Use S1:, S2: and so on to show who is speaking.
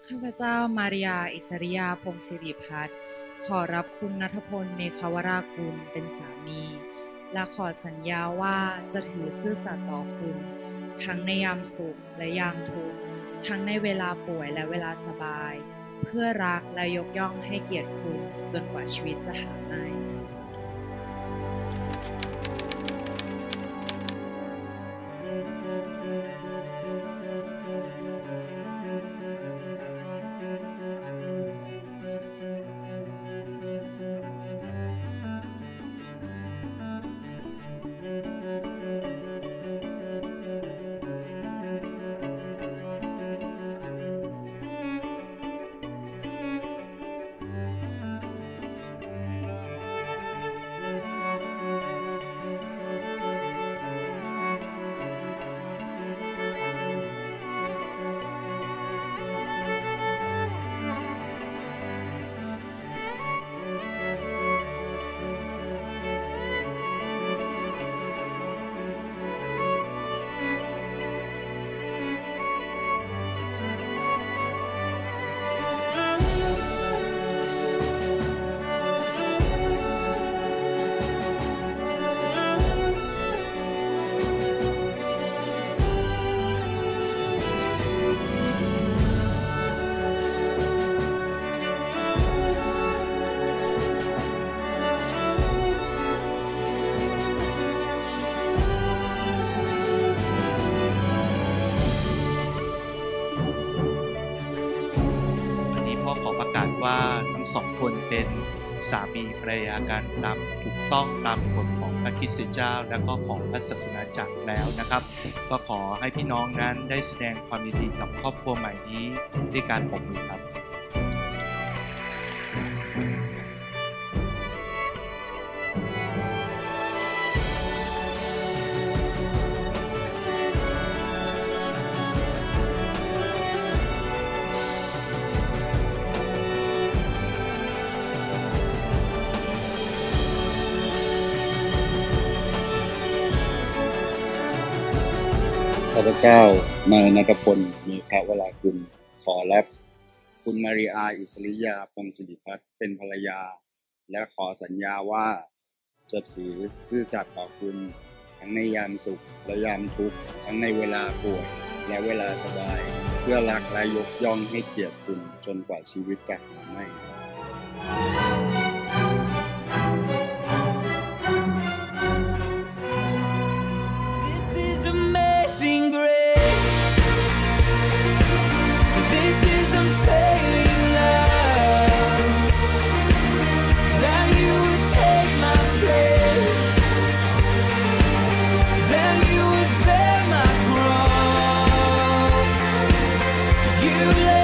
S1: ข้าพเจ้ามาริยาอิสริยาพงศิริพัฒน์ขอรับคุณณัฐพลเมฆวรากุลเป็นสามีและขอสัญญาว่าจะถือซื่อสัตย์ต่อคุณทั้งในยามสุขและยามทุกข์ทั้งในเวลาป่วยและเวลาสบายเพื่อรักและยกย่องให้เกียรติคุณจนกว่าชีวิตจะหาไม่
S2: ขอประกาศว่าทั้งสองคนเป็นสามีภรรยากันตามถูกต้องตามกฎของพระคริสต์เจ้าและก็ของพระศาสนาจักรแล้วนะครับก็ขอให้พี่น้องนั้นได้แสดงความยินดีกับครอบครัวใหม่นี้ด้วยการปรบมือครับ
S3: ข้าพเจ้านายณัฐพลเมฆวรากุลขอรับคุณมาริยาอิสริยาพงศิริพัฒน์เป็นภรรยาและขอสัญญาว่าจะถือซื่อสัตย์ต่อคุณทั้งในยามสุขและยามทุกข์ทั้งในเวลาป่วยและเวลาสบายเพื่อรักและยกย่องให้เกียรติคุณจนกว่าชีวิตจะหาไม่
S4: You